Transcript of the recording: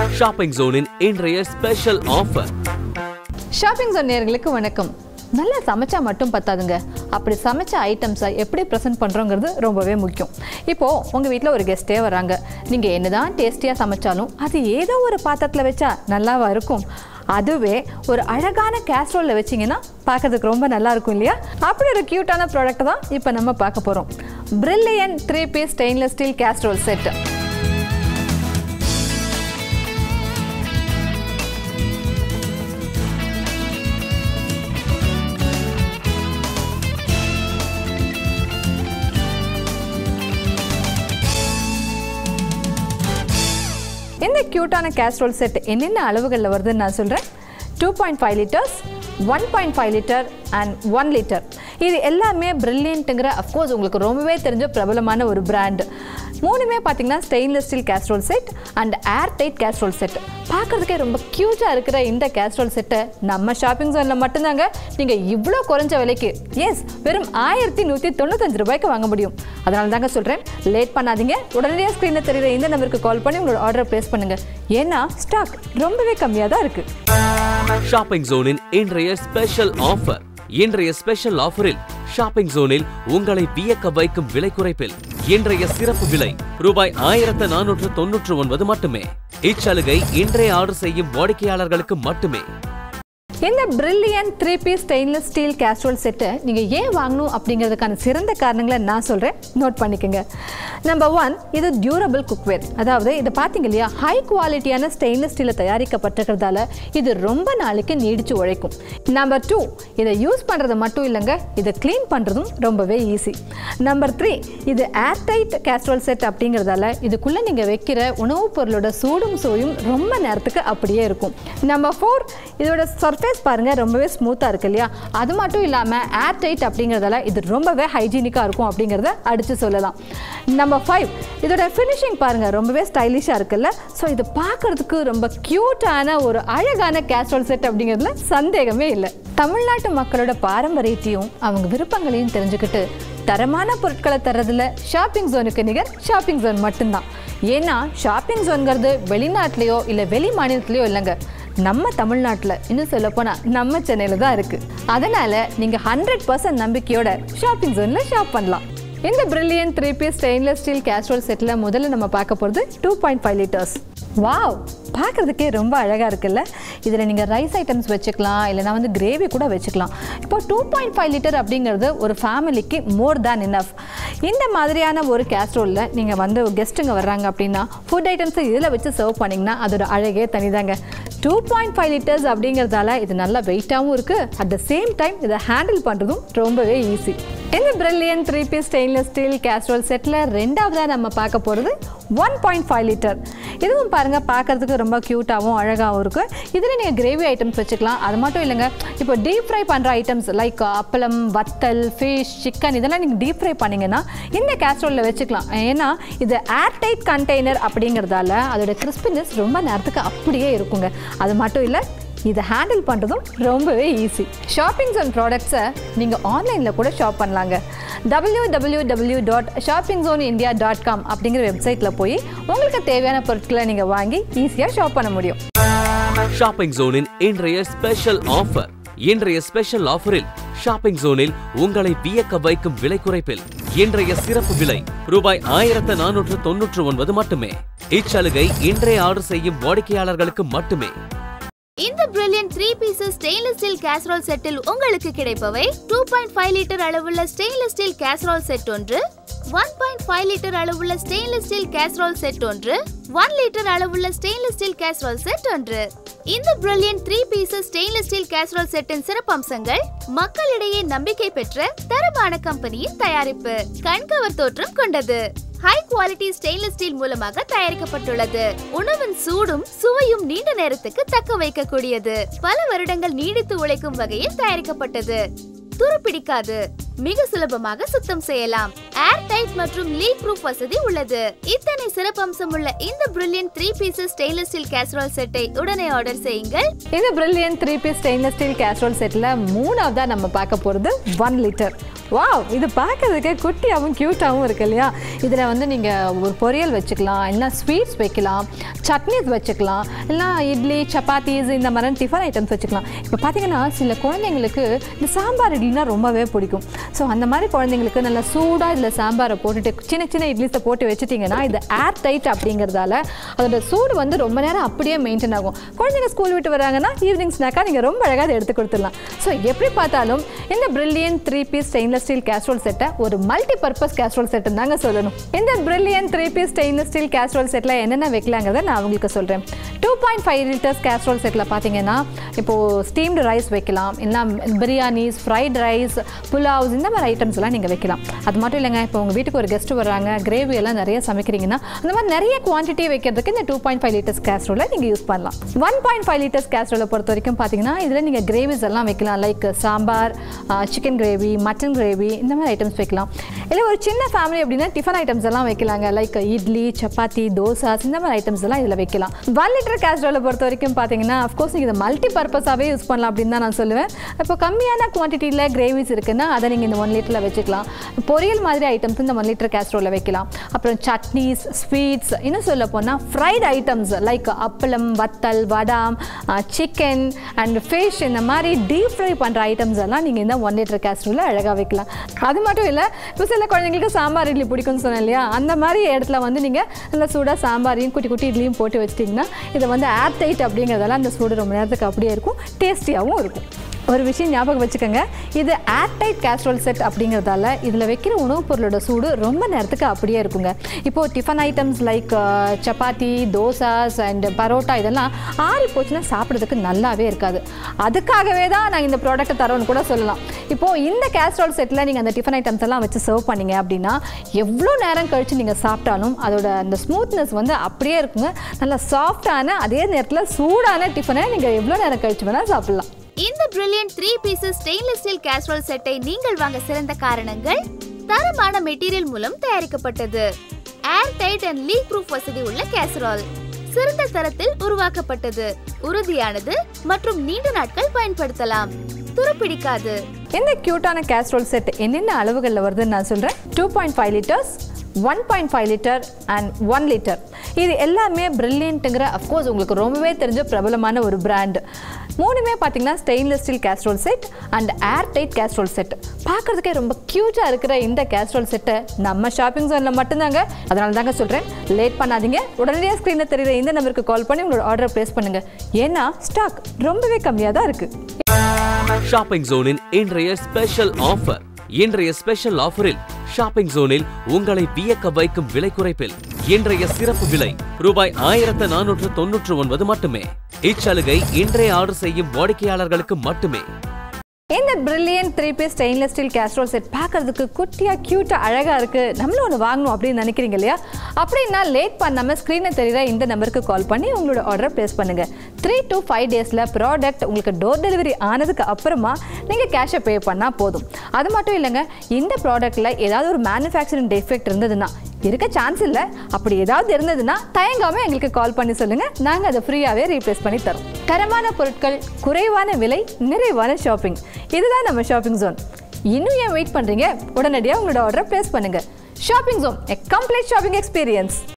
Shopping ஜோனின் இன்றைய special offer. Shopping zone நேயர்களுக்கு வணக்கம். நல்லா சமைச்சா மட்டும் பத்தாதுங்க, அப்படி சமைச்ச ஐட்டம்ஸை எப்படி ப்ரெசென்ட் பண்ணுறோங்கிறது ரொம்பவே முக்கியம். இப்போது உங்கள் வீட்டில் ஒரு கெஸ்ட்டே வராங்க. நீங்கள் என்னதான் டேஸ்டியாக சமைச்சாலும் அது ஏதோ ஒரு பாத்திரத்தில் வச்சா நல்லாவா இருக்கும்? அதுவே ஒரு அழகான கேஸ்ரோலில் வச்சிங்கன்னா பார்க்கறதுக்கு ரொம்ப நல்லா இருக்கும் இல்லையா? அப்படி ஒரு க்யூட்டான ப்ராடக்ட் தான் இப்போ நம்ம பார்க்க போகிறோம். Brilliant 3-piece stainless steel casserole set. இந்த க்யூட்டான கேஸ்ரோல் செட் என்னென்ன அளவுகளில் வருதுன்னு நான் சொல்கிறேன். 2.5 லிட்டர்ஸ், 1.5 லிட்டர் அண்ட் 1 லிட்டர். இது எல்லாமே பிரில்லியன்ட்டுங்கிற அஃப்கோர்ஸ் உங்களுக்கு ரொம்பவே தெரிஞ்ச பிரபலமான ஒரு பிராண்டு. மூணுமே பார்த்தீங்கன்னா stainless steel casserole set and air tight casserole set. பார்க்குறதுக்கே ரொம்ப க்யூட்டாக இருக்கிற இந்த கேஸ்ரோல் செட்டை நம்ம ஷாப்பிங் ஜோனில் மட்டும்தாங்க நீங்கள் இவ்வளோ குறைஞ்ச விலைக்கு, வெறும் 1195 ரூபாய்க்கு வாங்க முடியும். அதனால தாங்க சொல்கிறேன், லேட் பண்ணாதீங்க. உடனடியாக ஸ்க்ரீனில் தெரியுற இந்த நம்பருக்கு கால் பண்ணி உங்களோட ஆர்டரை ப்ளேஸ் பண்ணுங்கள். ஏன்னா ஸ்டாக் ரொம்பவே கம்மியாக தான் இருக்குது. ஷாப்பிங் ஜோனின் இன்றைய ஸ்பெஷல் ஆஃபர். இன்றைய ஸ்பெஷல் ஆஃபரில் ஷாப்பிங் ஜோனில் உங்களை வியக்க வைக்கும் விலை குறைப்பில் இன்றைய சிறப்பு விலை ரூபாய் 1499 மட்டுமே. இச்சலுகை இன்றைய ஆர்டர் செய்யும் வாடிக்கையாளர்களுக்கு மட்டுமே. இந்த brilliant 3-piece stainless steel casserole செட்டை நீங்கள் ஏன் வாங்கணும் அப்படிங்கிறதுக்கான சிறந்த காரணங்களை நான் சொல்கிறேன், நோட் பண்ணிக்கோங்க. நம்பர் 1, இது டியூரபிள் குக்வேர். அதாவது இதை பார்த்தீங்க இல்லையா, ஹை குவாலிட்டியான ஸ்டெயின்லெஸ் ஸ்டீலில் தயாரிக்கப்பட்டிருக்கிறதால இது ரொம்ப நாளைக்கு நீடிச்சு உழைக்கும். நம்பர் 2, இதை யூஸ் பண்ணுறது மட்டும் இல்லைங்க, இதை க்ளீன் பண்ணுறதும் ரொம்பவே ஈஸி. நம்பர் 3, இது ஏர்டைட் கேஸ்ரோல் செட் அப்படிங்கிறதால இதுக்குள்ளே நீங்கள் வைக்கிற உணவுப் பொருளோட சூடும் சுவையும் ரொம்ப நேரத்துக்கு அப்படியே இருக்கும். நம்பர் 4, இதோட சர்ஃபேஸ் பாருங்க ரொம்பவே ஸ்மூத்தா இருக்கு இல்லையா? அது மட்டும் இல்லாம ஏர் டைட் அப்படிங்கறதால இது ரொம்பவே ஹைஜீனிக்கா இருக்கும் அப்படிங்கறத அடிச்சு சொல்லலாம். நம்பர் 5, இதோட ஃபினிஷிங் பாருங்க ரொம்பவே ஸ்டைலிஷா இருக்குல்ல? ஸோ இது பார்க்கறதுக்கு ரொம்ப கியூட்டான ஒரு அழகான கேஸ்ரோல் செட் அப்படிங்கிறதுல சந்தேகமே இல்லை. தமிழ்நாட்டு மக்களோட பாரம்பரியத்தையும் அவங்க விருப்பங்களையும் தெரிஞ்சுக்கிட்டு தரமான பொருட்களை தர்றதுல ஷாப்பிங் ஜோனுக்கு நிகர் ஷாப்பிங் ஜோன் மட்டும்தான். ஏன்னா ஷாப்பிங் ஜோன்கிறது வெளிநாட்டிலையோ இல்லை வெளி மாநிலத்திலையோ இல்லைங்க, நம்ம தமிழ்நாட்டில், இன்னும் சொல்ல போனால் நம்ம சென்னையில் தான் இருக்குது. அதனால் நீங்கள் 100% நம்பிக்கையோட ஷாப்பிங் ஜோனில் ஷாப் பண்ணலாம். இந்த brilliant 3-piece stainless steel casserole செட்டில் முதல்ல நம்ம பார்க்க போகிறது 2.5 லிட்டர்ஸ். வாவ், பார்க்குறதுக்கே ரொம்ப அழகாக இருக்குல்ல? இதில் நீங்கள் ரைஸ் ஐட்டம்ஸ் வச்சுக்கலாம், இல்லைனா கிரேவி கூட வச்சுக்கலாம். இப்போ 2.5 லிட்டர் அப்படிங்கிறது ஒரு ஃபேமிலிக்கு மோர் தேன் இனஃப். இந்த மாதிரியான ஒரு கேஸ்ரோலில் நீங்கள் கெஸ்ட்டுங்க வர்றாங்க அப்படின்னா ஃபுட் ஐட்டம்ஸை இதில் வச்சு சர்வ் பண்ணிங்கன்னா அதோட அழகே தனிதாங்க. 2.5 லிட்டர்ஸ் அப்படிங்கிறதால இது நல்லா வெயிட்டாகவும் இருக்குது. அட் த சேம் டைம் இதை ஹேண்டில் பண்ணுறதும் ரொம்பவே ஈஸி. இந்த brilliant 3-piece stainless steel casserole செட்டில் ரெண்டாவதாக நம்ம பார்க்க போகிறது 1.5 லிட்டர். இதுவும் பாருங்கள் பார்க்குறதுக்கு ரொம்ப க்யூட்டாகவும் அழகாகவும் இருக்குது. இதில் நீங்கள் கிரேவி ஐட்டம்ஸ் வச்சுக்கலாம். அது மட்டும் இல்லைங்க, இப்போ டீப் ஃப்ரை பண்ணுற ஐட்டம்ஸ் லைக் அப்பளம், வத்தல், ஃபிஷ், சிக்கன் இதெல்லாம் நீங்கள் டீப் ஃப்ரை பண்ணிங்கன்னா இந்த கேஸ்ரோலில் வச்சுக்கலாம். ஏன்னா இது ஏர் டைட் கண்டெய்னர் அப்படிங்கிறதால அதோட கிறிஸ்பினஸ் ரொம்ப நேரத்துக்கு அப்படியே இருக்குங்க. அது மட்டும் இல்லை, இதை ஹேண்டில் பண்ணுறதும் ரொம்பவே ஈஸி. ஷாப்பிங் ஜோன் ப்ராடக்ட்ஸை நீங்கள் ஆன்லைனில் கூட ஷாப் பண்ணலாங்க. www.shoppingzoneindia.com அப்படிங்கிற வெப்சைட்டில் போய் உங்களுக்கு தேவையான பொருட்களை நீங்கள் வாங்கி ஈஸியாக ஷாப் பண்ண முடியும். ஷாப்பிங் ஜோனின் இன்றைய ஸ்பெஷல் ஆஃபர். இன்றைய ஸ்பெஷல் ஆஃபரில் ஷாப்பிங் ஜோனில் உங்களை வியக்க வைக்கும் விலை குறைப்பில் இன்றைய சிறப்பு விலை ரூபாய் 1499 மட்டுமே. இச்சலுகை இன்றைய ஆர்டர் செய்யும் வாடிக்கையாளர்களுக்கு மட்டுமே. இந்த brilliant 3-piece stainless steel casserole செட்டில் உங்களுக்கு கிடைப்பவை 2.5 லிட்டர் அளவுள்ள ஸ்டெயின்லெஸ் ஸ்டீல் கேஸ்ரோல் செட் ஒன்று, 1.5 லிட்டர் அளவுள்ள ஸ்டெயின்லெஸ் ஸ்டீல் கேஸ்ரோல் செட் ஒன்று, 1 லிட்டர் அளவுள்ள ஸ்டெயின்லெஸ் ஸ்டீல் கேஸ்ரோல் செட் ஒன்று. இந்த brilliant 3-piece stainless steel casserole செட்டின் சிறப்பம்சங்கள் மக்களிடையே நம்பிக்கை பெற்ற தரமான கம்பெனியின் தயாரிப்பு, கண்கவர் தோற்றம் கொண்டது, ஹை குவாலிட்டி ஸ்டெயின்லெஸ் ஸ்டீல் மூலமாக தயாரிக்கப்பட்டுள்ளது, உணவின் சூடும் சுவையும் நீண்ட நேரத்துக்கு தக்க வைக்கக்கூடியது, பல வருடங்கள் நீடித்து உழைக்கும் வகையில் தயாரிக்கப்பட்டது, துருப்பிடிக்காது, மிக சுலபமாக சுத்தம் செய்யலாம், ஏர் டைட் மற்றும் லீக் ப்ரூஃப் வசதி உள்ளது. இத்தனை சிறப்பம்சம் உள்ள இந்த brilliant 3-piece stainless steel casserole செட்டை உடனே ஆர்டர் செய்யுங்கள். இந்த brilliant 3-piece stainless steel casserole செட்டில் மூணாவதா நம்ம பார்க்க போகிறது 1 லிட்டர். வாவ், இது பார்க்கறதுக்கே குட்டியாகவும் க்யூட்டாகவும் இருக்கு இல்லையா? இதில் வந்து நீங்கள் ஒரு பொரியல் வச்சுக்கலாம், இல்லைனா ஸ்வீட்ஸ் வைக்கலாம், சட்னிஸ் வச்சுக்கலாம், இல்லைனா இட்லி சப்பாத்திஸ் இந்த மாதிரி டிஃபன் ஐட்டம்ஸ் வச்சுக்கலாம். இப்போ பார்த்தீங்கன்னா சில குழந்தைங்களுக்கு இந்த சாம்பார் இட்லினா ரொம்பவே பிடிக்கும். ஸோ அந்த மாதிரி குழந்தைங்களுக்கு நல்லா சூடாக இதில் சாம்பாரை போட்டுட்டு சின்ன சின்ன இட்லிஸை போட்டு வச்சுட்டிங்கன்னா இது ஏர் டைட் அப்படிங்கிறதால அதோட சூடு வந்து ரொம்ப நேரம் அப்படியே மெயின்டைன் ஆகும். குழந்தைங்க ஸ்கூல் விட்டு வராங்கன்னா ஈவினிங் ஸ்நாக்காக நீங்கள் ரொம்ப அழகாக அதை எடுத்து கொடுத்துடலாம். ஸோ எப்படி பார்த்தாலும் இந்த brilliant 3-piece stainless steel casserole செட்டை ஒரு மல்டி பர்பஸ் கேஸ்ரோல் செட்டுன்னு தாங்க சொல்லணும். இந்த brilliant 3-piece stainless steel casserole செட்டில் என்னென்ன வைக்கலாங்கிறத நான் உங்களுக்கு சொல்கிறேன். 2.5 liters கேஸ்ரோல் செட்டில் பார்த்தீங்கன்னா இப்போது ஸ்டீம்டு ரைஸ் வைக்கலாம், இல்லைனா பிரியாணிஸ், ஃப்ரைட் ரைஸ், புலாவ்ஸ் இந்த மாதிரி ஐட்டம்ஸ்லாம் நீங்கள் வைக்கலாம். அது மட்டும் இல்லைங்க, இப்போ உங்கள் வீட்டுக்கு ஒரு கெஸ்ட்டு வராங்க, கிரேவி எல்லாம் நிறைய சமைக்கிறீங்கன்னா அந்த மாதிரி நிறைய குவான்டிட்டி வைக்கிறதுக்கு இந்த 2.5 liters கேஸ்ரோலை நீங்கள் யூஸ் பண்ணலாம். 1.5 liters கேஸ்ரோலை பொறுத்த வரைக்கும் பார்த்தீங்கன்னா இதில் நீங்கள் கிரேவிஸ் எல்லாம் வைக்கலாம். Like sambar, chicken gravy, mutton gravy இந்த மாதிரி ஐட்டம்ஸ் வைக்கலாம். இல்லை ஒரு சின்ன ஃபேமிலி அப்படின்னா டிஃபன் ஐட்டம்ஸ் எல்லாம் வைக்கலாங்க. லைக் இட்லி, சப்பாத்தி, தோசாஸ் இந்த மாதிரி ஐட்டம்ஸ் எல்லாம் இதில் வைக்கலாம். 1 liter கேஸ்ரோலை பொறுத்த வரைக்கும் பார்த்தீங்கன்னா அஃப்கோர்ஸ் நீங்கள் இதை மல்டி பர்பஸாகவே யூஸ் பண்ணலாம் அப்படின்னு தான் நான் சொல்லுவேன். இப்போ கம்மியான குவான்டிட்டியில் கிரேவிஸ் இருக்குன்னா அதை நீங்கள் இந்த 1 literல வச்சுக்கலாம். பொரியல் மாதிரி ஐட்டம்ஸ் இந்த 1 liter கேஸ்ரோலில் வைக்கலாம். அப்புறம் சட்னிஸ், ஸ்வீட்ஸ், இன்னும் சொல்ல போனால் ஃப்ரைட் ஐட்டம்ஸ் லைக் அப்பளம், வத்தல், வடாம், சிக்கன் அண்ட் ஃபிஷ் இந்த மாதிரி டீப் ஃப்ரை பண்ணுற ஐட்டம்ஸ் எல்லாம் நீங்கள் இந்த 1 liter கேஸ்ரோலில் அழகாக வைக்கலாம். அது மட்டும் இல்லை, இப்போ சில குழந்தைங்களுக்கு சாம்பார் இட்லி பிடிக்கும்னு சொன்னேன் இல்லையா, அந்த மாதிரி இடத்துல வந்து நீங்கள் நல்லா சூடாக சாம்பாரையும் குட்டி குட்டி இட்லியும் போட்டு வச்சிட்டிங்கன்னா இதை வந்து ஏர் டைட் அப்படிங்கிறதால அந்த சூடு ரொம்ப நேரத்துக்கு அப்படியே இருக்கும், டேஸ்டியாகவும் இருக்கும். ஒரு விஷயம் ஞாபகம் வச்சுக்கோங்க, இது ஏர் டைட் கேஸ்ரோல் செட் அப்படிங்கிறதால இதில் வைக்கிற உணவுப் பொருளோட சூடு ரொம்ப நேரத்துக்கு அப்படியே இருக்குங்க. இப்போது tiffin items like chapati, dosas and parotta இதெல்லாம் ஆறி போச்சுன்னா சாப்பிட்றதுக்கு நல்லாவே இருக்காது. அதுக்காகவே தான் நாங்கள் இந்த ப்ராடக்ட்டை தரோன்னு கூட சொல்லலாம். இப்போது இந்த கேஸ்ரோல் செட்டில் நீங்கள் அந்த டிஃபன் ஐட்டம்ஸ் எல்லாம் வச்சு சர்வ் பண்ணிங்க அப்படின்னா எவ்வளோ நேரம் கழித்து நீங்கள் சாப்பிட்டாலும் அதோட அந்த ஸ்மூத்னஸ் வந்து அப்படியே இருக்குங்க. நல்லா சாஃப்டான அதே நேரத்தில் சூடான டிஃபனை நீங்கள் எவ்வளோ நேரம் கழிச்சு வேணால் சாப்பிட்லாம். இந்த brilliant 3-pieces stainless steel casserole செட்டை நீங்கள் வாங்க சிறந்த காரணங்கள்: தரமான மெட்டீரியல் மூலம் தயாரிக்கப்பட்டது, air tight and leak proof வசதி உள்ள கேசரோல், சிறந்த தரத்தில் உருவாக்கப்பட்டது, உறுதியானது மற்றும் நீண்ட நாட்கள் பயன்படுத்தலாம், துருப்பிடிக்காது. இந்த கியூட்டான கேஸ்ரோல் செட் என்னென்ன அளவுகளில் வருதுன்னு நான் சொல்கிறேன். 2.5 liters, 1.5 liter அண்ட் 1 liter. இது எல்லாமே பிரில்லியன்ட்டுங்கிற அஃப்கோர்ஸ் உங்களுக்கு ரொம்பவே தெரிஞ்ச பிரபலமான ஒரு பிராண்டு. மூணுமே பார்த்தீங்கன்னா stainless steel casserole set and air tight casserole set. பார்க்குறதுக்கே ரொம்ப க்யூட்டாக இருக்கிற இந்த கேஸ்ரோல் செட்டை நம்ம ஷாப்பிங் ஜோனில் மட்டும்தாங்க. அதனால தாங்க சொல்கிறேன், லேட் பண்ணாதீங்க. உடனடியாக ஸ்க்ரீனில் தெரியுற இந்த நம்பருக்கு கால் பண்ணி உங்களோட ஆர்டரை ப்ளேஸ் பண்ணுங்கள். ஏன்னா ஸ்டாக் ரொம்பவே கம்மியாக தான் இருக்குது. ஷாப்பிங் ஜோனின் இன்றைய ஸ்பெஷல் ஆஃபர். இன்றைய ஸ்பெஷல் ஆஃபரில் ஷாப்பிங் ஜோனில் உங்களை வியக்க வைக்கும் விலை குறைப்பில் இன்றைய சிறப்பு விலை ₹1499 மட்டுமே. இச்சலுகை இன்றைய ஆர்டர் செய்யும் வாடிக்கையாளர்களுக்கு மட்டுமே. இந்த brilliant 3-piece stainless steel casserole set பார்க்கறதுக்கு குட்டியாக க்யூட்டாக அழகாக இருக்குது, நம்மளும் ஒன்று வாங்கணும் அப்படின்னு நினைக்கிறீங்க இல்லையா? அப்படின்னா லேட் பண்ணாமல் ஸ்க்ரீனில் தெரியுற இந்த நம்பருக்கு கால் பண்ணி உங்களோட ஆர்டரை ப்ளேஸ் பண்ணுங்கள். 3 to 5 days ப்ராடக்ட் உங்களுக்கு டோர் டெலிவரி ஆனதுக்கு அப்புறமா நீங்கள் கேஷை பே பண்ணால் போதும். அது மட்டும் இல்லைங்க, இந்த ப்ராடக்ட்டில் ஏதாவது ஒரு மேனுஃபேக்சரிங் டிஃபெக்ட் இருந்ததுன்னா, இருக்க சான்ஸ் இல்லை, அப்படி ஏதாவது இருந்ததுன்னா தயங்காமல் எங்களுக்கு கால் பண்ணி சொல்லுங்கள், நாங்கள் அதை ஃப்ரீயாகவே ரீப்ளேஸ் பண்ணி தரோம். தரமான பொருட்கள், குறைவான விலை, நிறைவான ஷாப்பிங், இதுதான் நம்ம ஷாப்பிங் ஜோன். இன்னும் ஏன் வெயிட் பண்ணுறீங்க? உடனடியாக உங்களோட ஆர்டரை ப்ளேஸ் பண்ணுங்கள். Shopping zone, a complete shopping experience.